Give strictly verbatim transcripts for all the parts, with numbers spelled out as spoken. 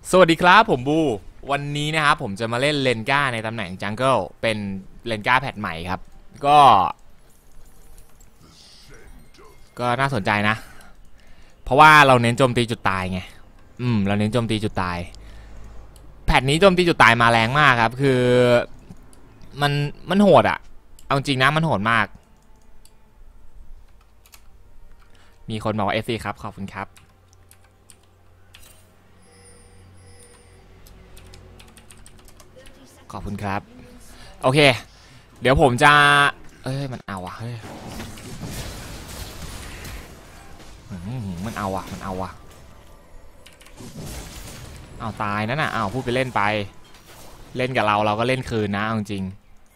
สวัสดีครับผมบูวันนี้นะครับผมจะมาเล่นเลนก้าในตำแหน่งจังเกิลเป็นเลนก้าแพทใหม่ครับก็ก็น่าสนใจนะเพราะว่าเราเน้นโจมตีจุดตายไงอืมเราเน้นโจมตีจุดตายแพทนี้โจมตีจุดตายมาแรงมากครับคือมันมันโหดอะเอาจริงนะมันโหดมากมีคนบอกว่า เอฟ ซี ครับขอบคุณครับขอบคุณครับโอเคเดี๋ยวผมจะเอ้ยมันเอาอะเฮ้ยมันเอาอะมันเอาอะเอาตายนั่นน่ะเอาพูดไปเล่นไปเล่นกับเราเราก็เล่นคืนนะเอาจริง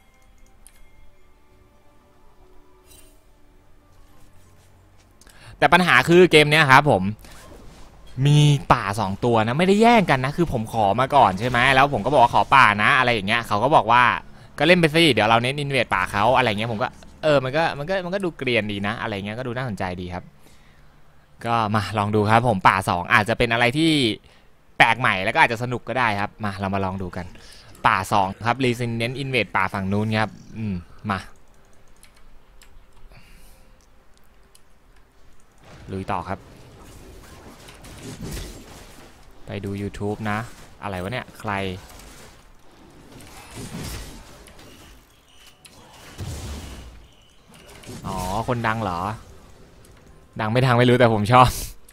แต่ปัญหาคือเกมเนี้ยครับผมมีป่าสองตัวนะไม่ได้แย่งกันนะคือผมขอมาก่อนใช่ไหมแล้วผมก็บอกว่าขอป่านะอะไรอย่างเงี้ยเขาก็บอกว่าก็เล่นไปสิเดี๋ยวเราเน้นอินเวดป่าเขาอะไรเงี้ยผมก็เออมันก็มันก็มันก็ดูเกรียนดีนะอะไรเงี้ยก็ดูน่าสนใจดีครับก็มาลองดูครับผมป่าสองอาจจะเป็นอะไรที่แปลกใหม่แล้วก็อาจจะสนุกก็ได้ครับมาเรามาลองดูกันป่าสองครับรีซินเน้นอินเวดป่าฝั่งนู้นครับอืมมาลุยต่อครับไปดู YouTube นะอะไรวะเนี่ยใครอ๋อคนดังเหรอดังไม่ดังไม่รู้แต่ผมชอบ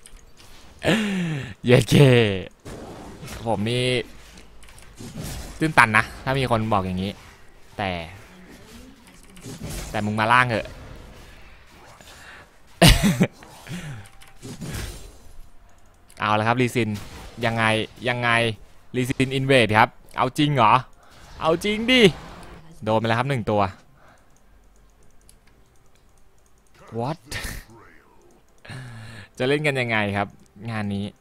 เย้เก้ผมนี่ตื้นตันนะถ้ามีคนบอกอย่างนี้แต่แต่มึงมาล่างเหอะเอาละครับรีซินยังไงยังไงรีซินอินเวดครับเอาจริงเหรอเอาจริงดิโดนไปแล้วครับหนึ่งตัว what จะเล่นกันยังไงครับงานนี้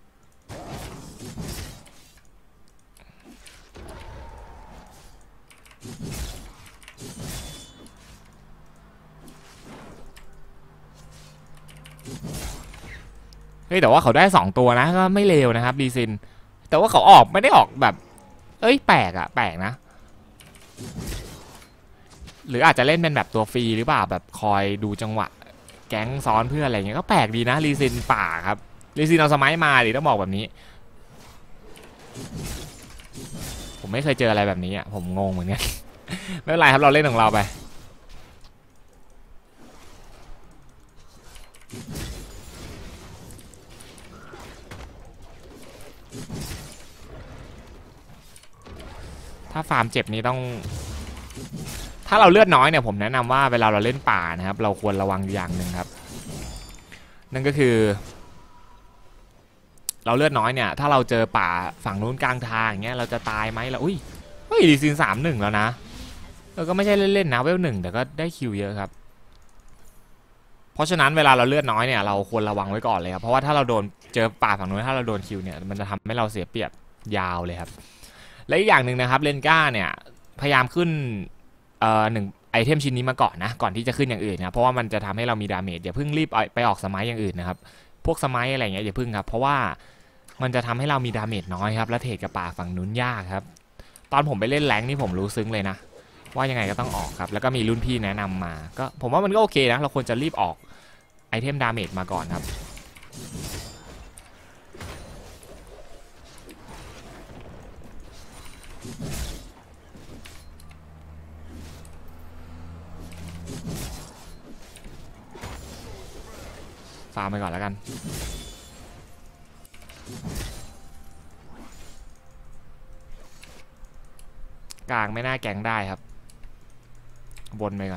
เฮ้ยแต่ว่าเขาได้สองตัวนะก็ไม่เลวนะครับรีซินแต่ว่าเขาออกไม่ได้ออกแบบเอ้ยแปลกอะแปลกนะหรืออาจจะเล่นเป็นแบบตัวฟรีหรือเปล่าแบบคอยดูจังหวะแก๊งซ้อนเพื่ออะไรเงี้ยก็แปลกดีนะรีซินป่าครับรีซินเอาสมัยมาดิต้องบอกแบบนี้ผมไม่เคยเจออะไรแบบนี้อ่ะผมงงเหมือนกันไม่เป็นไรครับเราเล่นของเราไปถ้าฟาร์มเจ็บนี้ต้องถ้าเราเลือดน้อยเนี่ยผมแนะนำว่าเวลาเราเล่นป่านะครับเราควรระวังอย่างหนึ่งครับนั่นก็คือเราเลือดน้อยเนี่ยถ้าเราเจอป่าฝั่งนู้นกลางทางอย่างเงี้ยเราจะตายไหมล่ะอุ้ยเฮ้ยดีซีนสามหนึ่งแล้วนะเออก็ไม่ใช่เล่นๆนะเวลหนึ่งแต่ก็ได้คิวเยอะครับเพราะฉะนั้นเวลาเราเลือดน้อยเนี่ยเราควรระวังไว้ก่อนเลยครับเพราะว่าถ้าเราโดนเจอป่าฝั่งนู้นถ้าเราโดนคิวเนี่ยมันจะทำให้เราเสียเปรียบยาวเลยครับและอีกอย่างหนึ่งนะครับเลนก้าเนี่ยพยายามขึ้นเอ่อหนึ่งไอเทมชิ้นนี้มาก่อนนะก่อนที่จะขึ้นอย่างอื่นนะเพราะว่ามันจะทำให้เรามีดาเมจอย่าเพิ่งรีบไปออกสมัยอย่างอื่นนะครับพวกสมัยอะไรเงี้ยอย่าเพิ่งครับเพราะว่ามันจะทำให้เรามีดาเมจน้อยครับและเทรดกับป่าฝั่งนู้นยากครับตอนผมไปเล่นแรงนี่ผมรู้ซึ้งเลยนะว่ายังไงก็ต้องออกครับแล้วก็มีรุ่นพี่แนะนำมาก็ผมว่ามันก็โอเคนะเราควรจะรีบออกไอเทมดาเมจมาก่อนครับฟาร์มไปก่อนแล้วกันกลางไม่น่าแกงได้ครับบนไปก่อน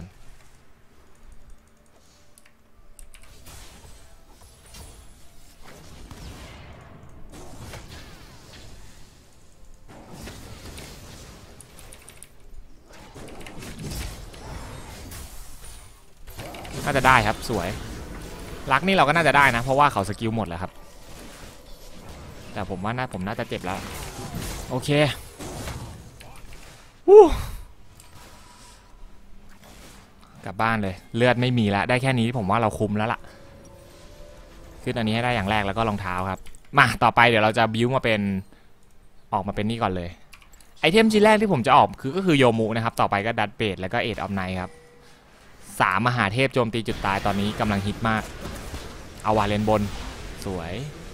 น่าจะได้ครับสวยลักนี่เราก็น่าจะได้นะเพราะว่าเขาสกิลหมดแล้วครับแต่ผมว่าน่าผมน่าจะเจ็บแล้วโอเควู้กลับบ้านเลยเลือดไม่มีแล้วได้แค่นี้ผมว่าเราคุมแล้วล่ะขึ้นอันนี้ให้ได้อย่างแรกแล้วก็รองเท้าครับมาต่อไปเดี๋ยวเราจะบิวมาเป็นออกมาเป็นนี่ก่อนเลยไอเทมชิ้นแรกที่ผมจะออกคือก็คือโยมุนะครับต่อไปก็ดัตเบดแล้วก็เอ็ดออฟไนท์ครับสามมหาเทพโจมตีจุดตายตอนนี้กำลังฮิตมากเอาวาเลนบนสวย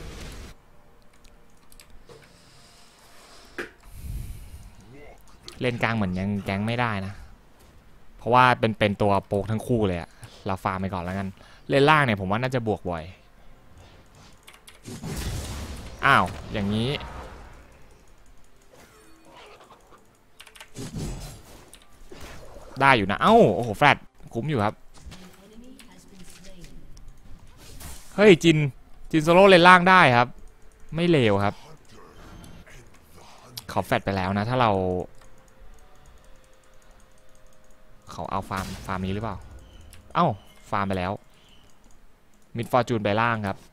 เล่นกลางเหมือนยังแก๊งไม่ได้นะเพราะว่าเป็นเป็นตัวโป๊กทั้งคู่เลยอะเราฟาร์มไปก่อนแล้วกันเล่นล่างเนี่ยผมว่าน่าจะบวกบ่อยอ้าวอย่างนี้ได้อยู่นะเอ้าโอ้โหแฟลตคุ้มอยู่ครับเฮ้ยจินจินโซโล่เล่นล่างได้ครับไม่เลวครับเขาแฟลตไปแล้วนะถ้าเราเขาเอาฟาร์มฟาร์มนี้หรือเปล่าเอ้าฟาร์มไปแล้วมิดฟอร์จูนไปล่างครับ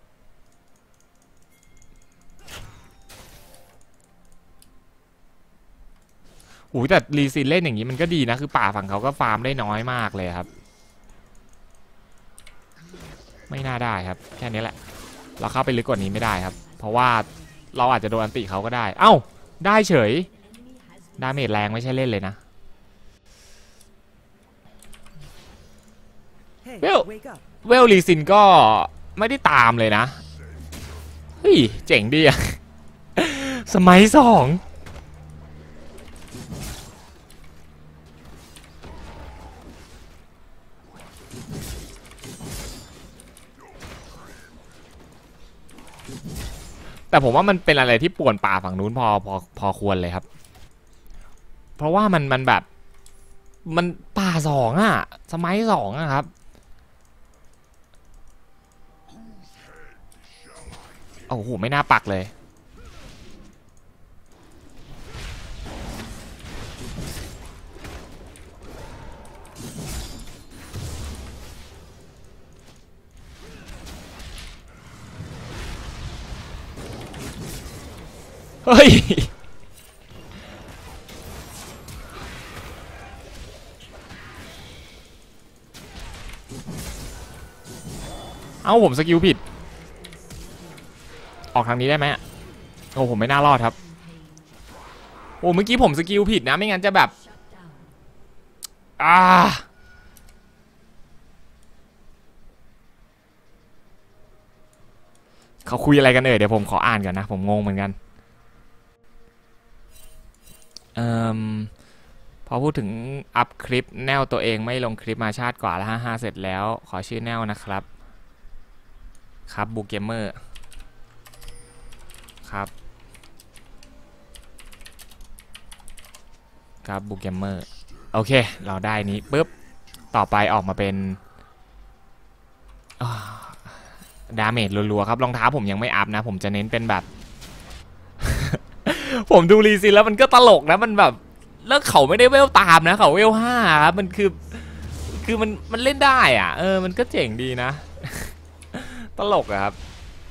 โอ้ยแต่รีซินเล่นอย่างนี้มันก็ดีนะคือป่าฝั่งเขาก็ฟาร์มได้น้อยมากเลยครับไม่น่าได้ครับแค่นี้แหละเราเข้าไปลึกกว่านี้ไม่ได้ครับเพราะว่าเราอาจจะโดนอันติเขาก็ได้เอ้าได้เฉยดาเมจแรงไม่ใช่เล่นเลยนะเวลเวลรีซินก็ไม่ได้ตามเลยนะเฮ้ยเจ๋งดีอะสมัยสองแต่ผมว่ามันเป็นอะไรที่ป่วนป่าฝั่งนู้นพอพอพอควรเลยครับเพราะว่ามันมันแบบมันป่าสองอะสมัยสองอะครับโอ้โหไม่น่าปักเลยเฮ้ยเอ้าผมสกิลผิดออกทางนี้ได้ไหมโอ้ผมไม่น่ารอดครับโอ้เมื่อกี้ผมสกิลผิดนะไม่งั้นจะแบบอ่าเขาคุยอะไรกันเอ่ยเดี๋ยวผมขออ่านก่อนนะผมงงเหมือนกันเอ่อพอพูดถึงอัพคลิปแนวตัวเองไม่ลงคลิปมาชาติกว่าแล้วห้าห้าเสร็จแล้วขอชื่อแนวนะครับครับบูเกมเมอร์ครับครับบูเกมเมอร์โอเคเราได้นี้ปุ๊บต่อไปออกมาเป็นดาเมจรัวๆครับรองเท้าผมยังไม่อัพนะผมจะเน้นเป็นแบบ ผมดูรีซินแล้วมันก็ตลกนะมันแบบแล้วเขาไม่ได้เวลตามนะเขาเวลห้าครับมันคือคือมันมันเล่นได้อ่ะเออมันก็เจ๋งดีนะ ตลกอะครับ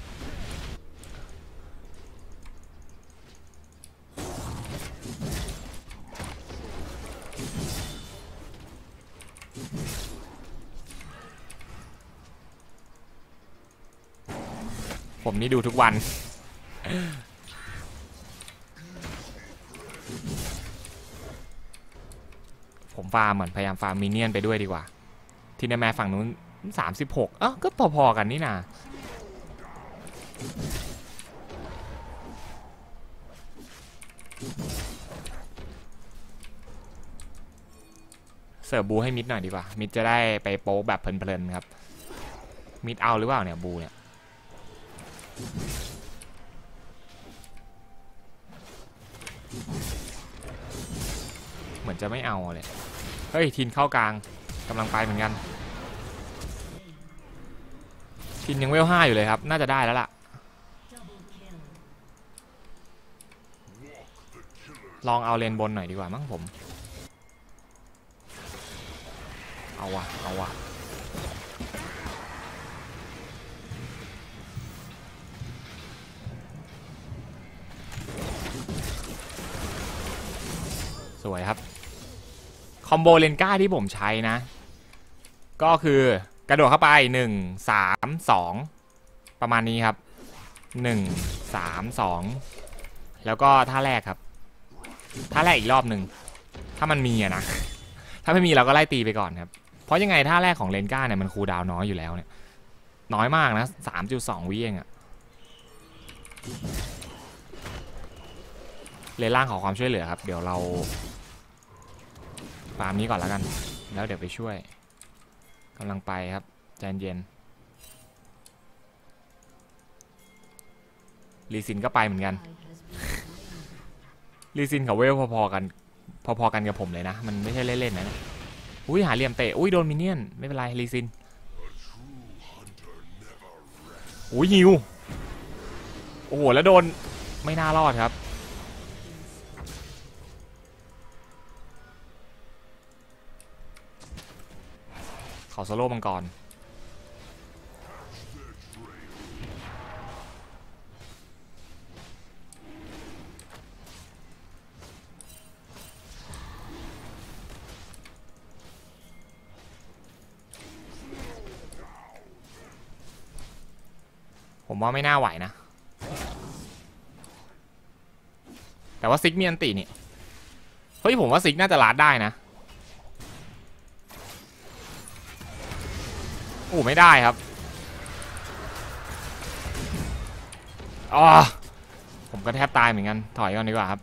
ผมนี่ดูทุกวัน ผมฟาร์มเหมือนพยายามฟาร์มมินเนี่ยนไปด้วยดีกว่าทีในแม่ฝั่งนู้นสามสิบหกเอ้าก็พอๆกันนี่นาเสิร์ฟบูให้มิดหน่อยดีกว่ามิดจะได้ไปโป๊แบบเพลินๆครับมิดเอาหรือเปล่าเนี่ยบูเนี่ยเหมือนจะไม่เอาเลยเฮ้ยทินเข้ากลางกำลังไปเหมือนกันทินยังเวลห้าอยู่เลยครับน่าจะได้แล้วล่ะลองเอาเลนบนหน่อยดีกว่ามั้งผมเอาวะเอาวะสวยครับคอมโบเลนก้าที่ผมใช้นะก็คือกระโดดเข้าไปหนึ่ง สาม สองประมาณนี้ครับหนึ่ง สาม สองแล้วก็ท่าแรกครับท่าแรกอีกรอบหนึ่งถ้ามันมีอะนะถ้าไม่มีเราก็ไล่ตีไปก่อนครับเพราะยังไงท่าแรกของเลนก้าเนี่ยมันคูลดาวน์น้อยอยู่แล้วเนี่ยน้อยมากนะ สามจุดสอง วิเองอะเลนล่างขอความช่วยเหลือครับเดี๋ยวเราฟาร์มนี้ก่อนแล้วกันแล้วเดี๋ยวไปช่วยกำลังไปครับใจเย็นลีซินก็ไปเหมือนกันลีซินกับเวลพอๆกันพอๆกันกับผมเลยนะมันไม่ใช่เล่นๆนะอุ้ยหาเหลี่ยมเตะอุ้ยโดนมินเนี่ยนไม่เป็นไรลีซินอุ้ยฮิวโอ้โหแล้วโดนไม่น่ารอดครับเขาโซโล่มังกรผมว่าไม่น่าไหวนะแต่ว่าซิกมีอันตินี่เฮ้ยผมว่าซิกน่าจะลาดได้นะโอ้ไม่ได้ครับอ๋อผมก็แทบตายเหมือนกันถอยก่อนดีกว่าครับ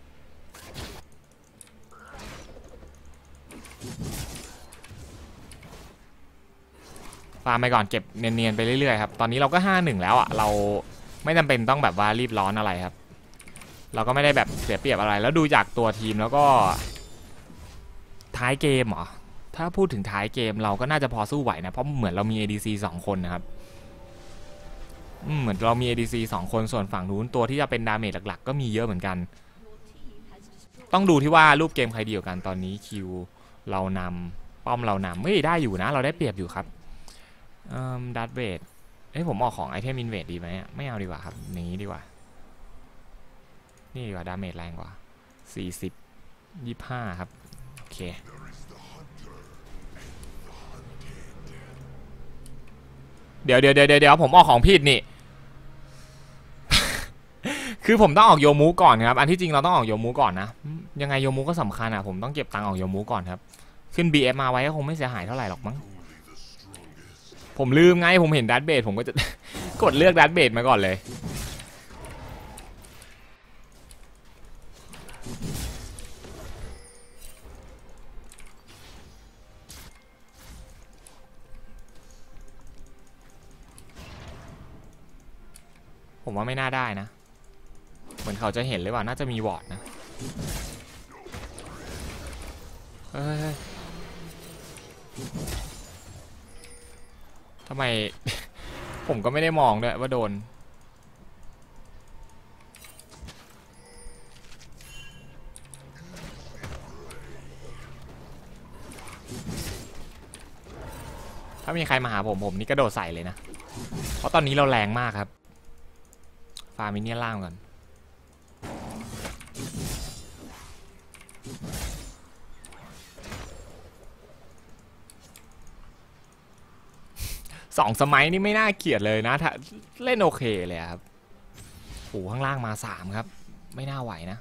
ฟาร์มไปก่อนเก็บเนียนๆไปเรื่อยๆครับตอนนี้เราก็ห้าหนึ่งแล้วอ่ะเราไม่จำเป็นต้องแบบว่ารีบร้อนอะไรครับเราก็ไม่ได้แบบเสียเปรียบอะไรแล้วดูจากตัวทีมแล้วก็ท้ายเกมเหรอถ้าพูดถึงท้ายเกมเราก็น่าจะพอสู้ไหวนะเพราะเหมือนเรามี เอ ดี ซี สองคนนะครับเหมือนเรามี เอ ดี ซี สองคนส่วนฝั่งนู้นตัวที่จะเป็นดาเมจหลักๆก็มีเยอะเหมือนกันต้องดูที่ว่ารูปเกมใครดีกว่ากันตอนนี้คิวเรานำป้อมเรานำไม่ได้อยู่นะเราได้เปรียบอยู่ครับดัตเวทเอ้ยผมออกของไอเทมอินเวดดีไหมไม่เอาดีกว่าครับนี้ดีกว่านี่ดีกว่าดาเมจแรงกว่าสี่สิบ ยี่สิบห้าครับโอเคเดี๋ยวเดี๋ยวเดี๋ยวเดี๋ยวผมออกของผิดนี่ คือผมต้องออกโยมูก่อนครับอันที่จริงเราต้องออกโยมูก่อนนะยังไงโยมูก็สำคัญอ่ะผมต้องเก็บตังค์ออกโยมูก่อนครับขึ้น บี เอฟ มาไว้ก็คงไม่เสียหายเท่าไหร่หรอกมั้งผมลืมไงผมเห็นดัตเบดผมก็จะ กดเลือกดัตเบดมาก่อนเลยผมว่าไม่น่าได้นะเหมือนเขาจะเห็นหรือเปล่าน่าจะมีวอร์ดนะเฮ้ยทำไม ผมก็ไม่ได้มองด้วยว่าโดนถ้ามีใครมาหาผมผมนี่กระโดดใส่เลยนะเพราะตอนนี้เราแรงมากครับฟาร์มิเนียล่างก่อนสองสมัยนี่ไม่น่าเกลียดเลยนะถ้าเล่นโอเคเลยครับโอ้ข้างล่างมาสามครับไม่น่าไหวนะ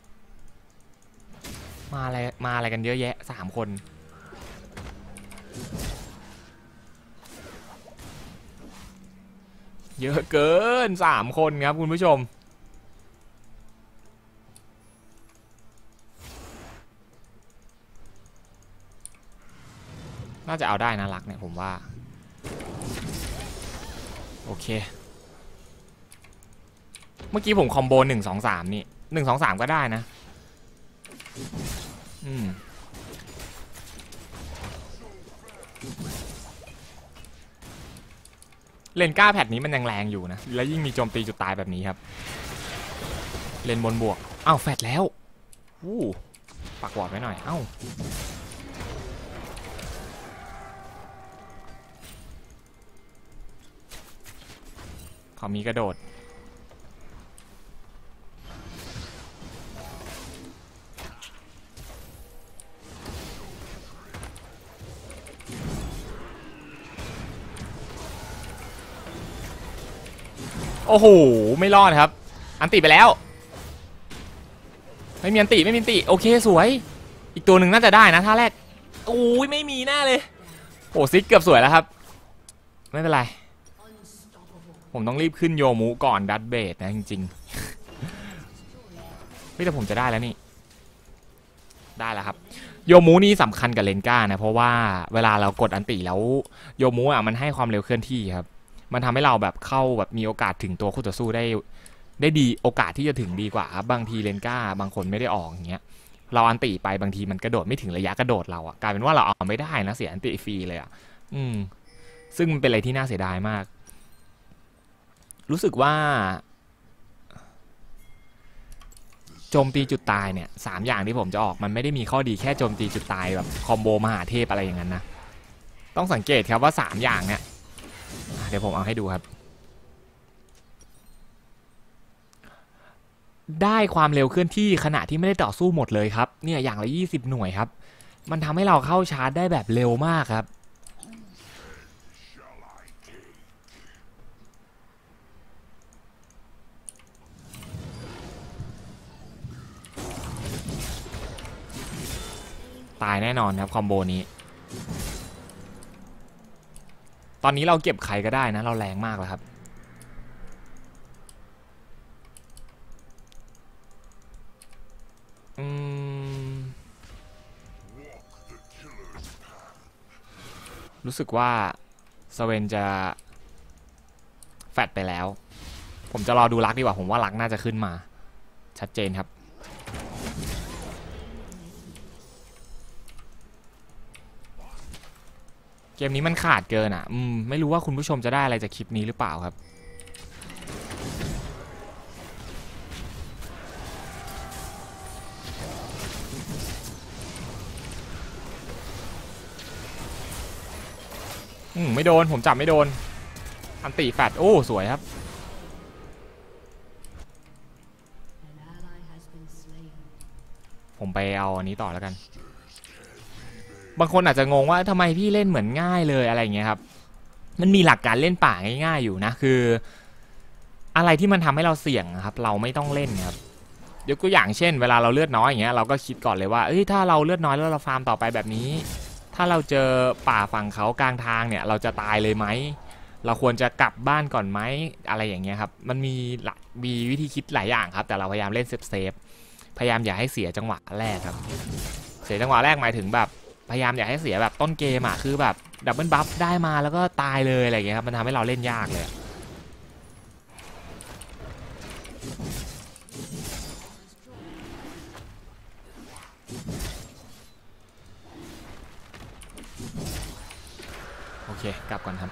มาอะไรมาอะไรกันเยอะแยะสามคนเยอะเกินสามคนครับคุณผู้ชมน่าจะเอาได้นะรักเนี่ยผมว่าโอเคเมื่อกี้ผมคอมโบหนึ่งสองสามนี่หนึ่งสองสามก็ได้นะอืมเลนก้าแพทนี้มันยังแรงอยู่นะแล้วยิ่งมีโจมตีจุดตายแบบนี้ครับเลนบนบวกอ้าวแฟดแล้วอู้ปักวอร์ดไว้หน่อยเอ้าเขามีกระโดดโอ้โหไม่รอดครับอันติไปแล้วไม่มีอันติไม่มีอันติโอเคสวยอีกตัวหนึ่งน่าจะได้นะท่าแรกโอ้ยไม่มีแน่เลยโอ้ซิกเกือบสวยแล้วครับไม่เป็นไรผมต้องรีบขึ้นโยมูก่อนดัตเบดนะจริงๆไม่แต่ผมจะได้แล้วนี่ได้แล้วครับโยมูนี่สำคัญกับเลนก้านะเพราะว่าเวลาเรากดอันติแล้วโยมูอ่ะมันให้ความเร็วเคลื่อนที่ครับมันทำให้เราแบบเข้าแบบมีโอกาสถึงตัวคู่ต่อสู้ได้ได้ดีโอกาสที่จะถึงดีกว่าครับบางทีเลนก้าบางคนไม่ได้ออกอย่างเงี้ยเราอันติไปบางทีมันกระโดดไม่ถึงระยะกระโดดเราอ่ะกลายเป็นว่าเราเอาไม่ได้นะเสียอันติฟรีเลยอ่ะอืมซึ่งมันเป็นอะไรที่น่าเสียดายมากรู้สึกว่าโจมตีจุดตายเนี่ยสามอย่างที่ผมจะออกมันไม่ได้มีข้อดีแค่โจมตีจุดตายแบบคอมโบมหาเทพอะไรอย่างนั้นนะต้องสังเกตครับว่าสามอย่างเนี่ยเดี๋ยวผมเอาให้ดูครับได้ความเร็วเคลื่อนที่ขณะที่ไม่ได้ต่อสู้หมดเลยครับเนี่ยอย่างละยี่สิบหน่วยครับมันทำให้เราเข้าชาร์จได้แบบเร็วมากครับตายแน่นอนครับคอมโบนี้ตอนนี้เราเก็บใครก็ได้นะเราแรงมากแล้วครับอืมรู้สึกว่าสเวนจะแฟดไปแล้วผมจะรอดูลักดีกว่าผมว่าลักน่าจะขึ้นมาชัดเจนครับเกมนี้มันขาดเกินอ่ะอืมไม่รู้ว่าคุณผู้ชมจะได้อะไรจากคลิปนี้หรือเปล่าครับอืมไม่โดนผมจับไม่โดนอันติแฟดโอ้สวยครับผมไปเอาอันนี้ต่อแล้วกันบางคนอาจจะงงว่าทำไมพี่เล่นเหมือนง่ายเลยอะไรเงี้ยครับมันมีหลักการเล่นป่าง่ายๆอยู่นะคืออะไรที่มันทำให้เราเสี่ยงครับเราไม่ต้องเล่นครับยกตัวอย่างเช่นเวลาเราเลือดน้อยอย่างเงี้ยเราก็คิดก่อนเลยว่าเอ้ยถ้าเราเลือดน้อยแล้วเราฟาร์มต่อไปแบบนี้ถ้าเราเจอป่าฝั่งเขากลางทางเนี่ยเราจะตายเลยไหมเราควรจะกลับบ้านก่อนไหมอะไรอย่างเงี้ยครับมันมีมีวิธีคิดหลายอย่างครับแต่เราพยายามเล่นเซฟเซฟพยายามอย่าให้เสียจังหวะแรกครับเสียจังหวะแรกหมายถึงแบบพยายามอย่าให้เสียแบบต้นเกมอ่ะคือแบบดับเบิลบัฟได้มาแล้วก็ตายเลยอะไรอย่างเงี้ยครับมันทำให้เราเล่นยากเลยโอเคกลับก่อนครับ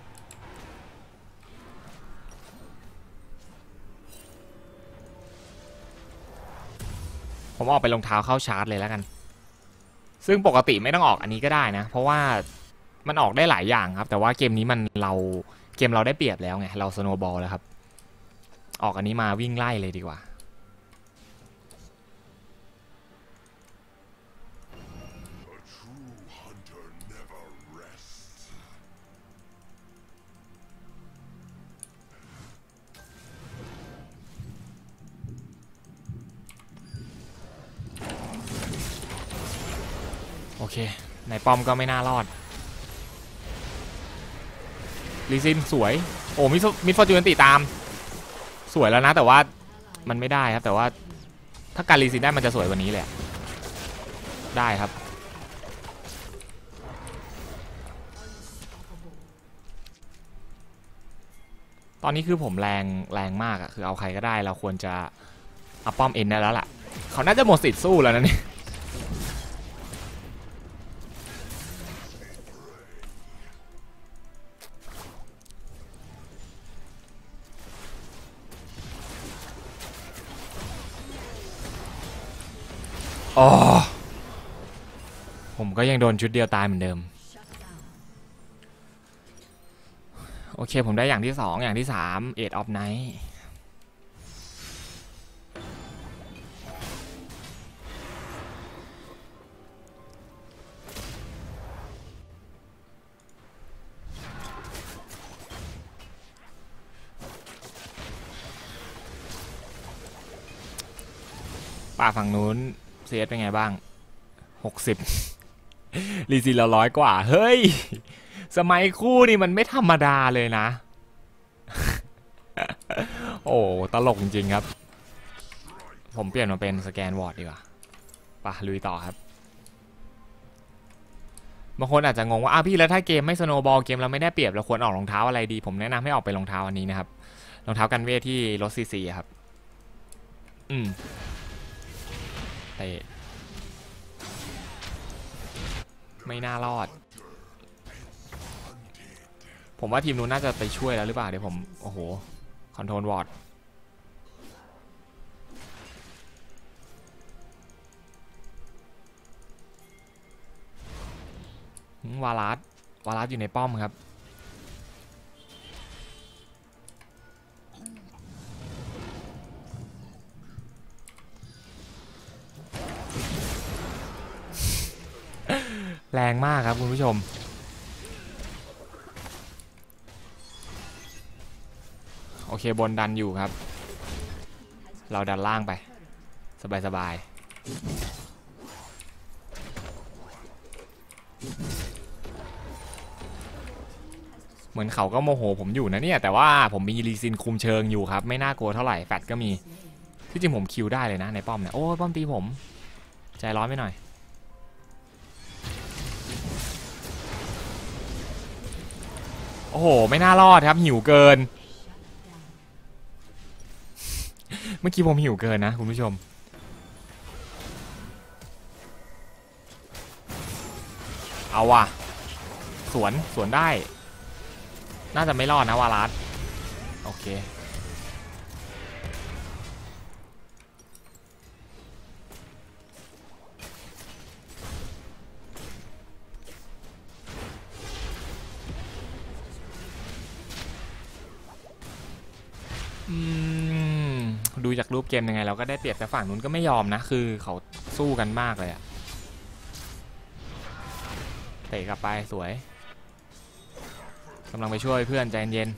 ผมออกไปรองเท้าเข้าชาร์จเลยแล้วกันซึ่งปกติไม่ต้องออกอันนี้ก็ได้นะเพราะว่ามันออกได้หลายอย่างครับแต่ว่าเกมนี้มันเราเกมเราได้เปรียบแล้วไงเราสโนว์บอลแล้วครับออกอันนี้มาวิ่งไล่เลยดีกว่าโอเคในป้อมก็ไม่น่ารอดลีซินสวยโอ้มิมิดฟอร์จูนติตามสวยแล้วนะแต่ว่ามันไม่ได้ครับแต่ว่าถ้าการลีซินได้มันจะสวยกว่านี้เลยได้ครับตอนนี้คือผมแรงแรงมากอะคือเอาใครก็ได้เราควรจะเอาป้อมเอ็นได้แล้วล่ะเขาน่าจะหมดสิทธิ์สู้แล้วนะเนี่ยอ๋อผมก็ยังโดนชุดเดียวตายเหมือนเดิมโอเคผมได้อย่างที่สองอย่างที่สามเอ็ดออฟไนท์ป่าฝั่งนู้นเซสเป็นไงบ้างหกสิบรีซีเราร้อยกว่าเฮ้ยสมัยคู่นี่มันไม่ธรรมดาเลยนะ โอ้ตลกจริงๆครับผมเปลี่ยนมาเป็นสแกนวอร์ดดีกว่าป่ะลุยต่อครับบางคนอาจจะงงว่าอ้าวพี่แล้วถ้าเกมไม่สโนว์บอลเกมเราไม่ได้เปรียบเราควรออกรองเท้าอะไรดีผมแนะนำให้ออกไปรองเท้าอันนี้นะครับรองเท้ากันเวทที่ลดซีซีครับอืมเตะไม่น่ารอดผมว่าทีมนู้นน่าจะไปช่วยแล้วหรือเปล่าเดี๋ยวผมโอ้โหคอนโทรลวอร์ดวาลัสวาลัสอยู่ในป้อมครับแรงมากครับคุณผู้ชมโอเคบนดันอยู่ครับเราดันล่างไปสบายๆเหมือนเขาก็โมโหผมอยู่นะเนี่ยแต่ว่าผมมีรีซินคุมเชิงอยู่ครับไม่น่ากลัวเท่าไหร่แฟตก็มีที่จริงผมคิวได้เลยนะในป้อมเนี่ยโอ้ป้อมตีผมใจร้อนไปหน่อยโอ้โหไม่น่ารอดครับหิวเกินเมื่อกี้ผมหิวเกินนะคุณผู้ชมเอาว่ะสวนสวนได้น่าจะไม่รอดนะวาลัสโอเคอืมดูจากรูปเกมยังไงเราก็ได้เปรียบแต่ฝั่งนู้นก็ไม่ยอมนะคือเขาสู้กันมากเลยอะเตะกลับไปสวยกำลังไปช่วยเพื่อนใจเย็น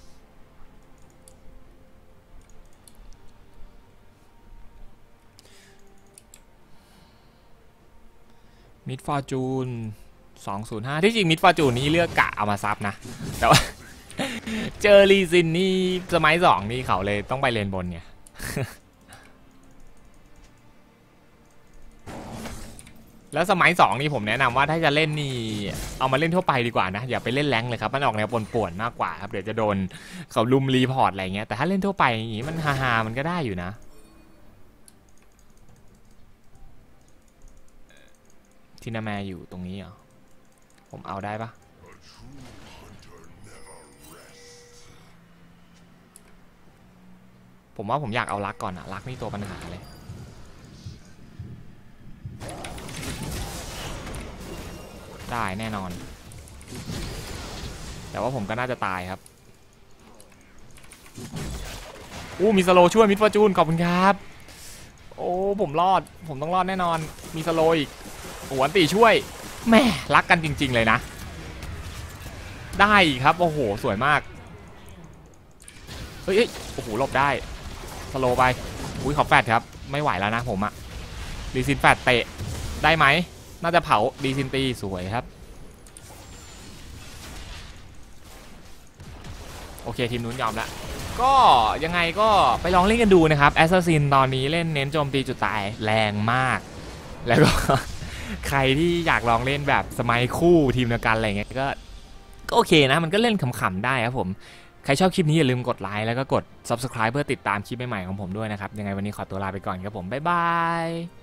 มิดฟอร์จูนสองศูนย์ห้าที่จริงมิดฟอร์จูนนี้เลือกกะเอามาซับนะแต่ว่า เจอรีซินนี่สมัยสองนี่เขาเลยต้องไปเลนบนไง แล้วสมัยสองนี่ผมแนะนำว่าถ้าจะเล่นนี่เอามาเล่นทั่วไปดีกว่านะอย่าไปเล่นแรงเลยครับมันออกแนวป่วนๆมากกว่าครับเดี๋ยวจะโดนเขาลุมรีพอร์ตอะไรเงี้ยแต่ถ้าเล่นทั่วไปอย่างนี้มันฮาๆมันก็ได้อยู่นะทินาแมอยู่ตรงนี้เหรอผมเอาได้ปะผมว่าผมอยากเอาลักก่อนอะลักนี่ตัวปัญหาเลยได้แน่นอนแต่ว่าผมก็น่าจะตายครับอู้มีสโลช่วยมิดฟอร์จูนขอบคุณครับโอ้ผมรอดผมต้องรอดแน่นอนมีสโลอีกหัวตีช่วยแม่รักกันจริงๆเลยนะได้ครับโอ้โหสวยมากเฮ้ยโอ้โหหลบได้สโลไปอุ้ยขอแฟดครับไม่ไหวแล้วนะผมอะดีซินแฟดเตะได้ไหมน่าจะเผาดีซินตีสวยครับโอเคทีมนู้นยอมแล้วก็ยังไงก็ไปลองเล่นกันดูนะครับแอสซัสซินตอนนี้เล่นเน้นโจมตีจุดตายแรงมากแล้วก็ ใครที่อยากลองเล่นแบบสมัยคู่ทีมเดียวกันอะไรเงี้ยก็ก็โอเคนะมันก็เล่นขำๆได้ครับผมใครชอบคลิปนี้อย่าลืมกดไลค์แล้วก็กด ซับสไครบ์ เพื่อติดตามคลิปใหม่ๆของผมด้วยนะครับยังไงวันนี้ขอตัวลาไปก่อนครับผมบ๊ายบาย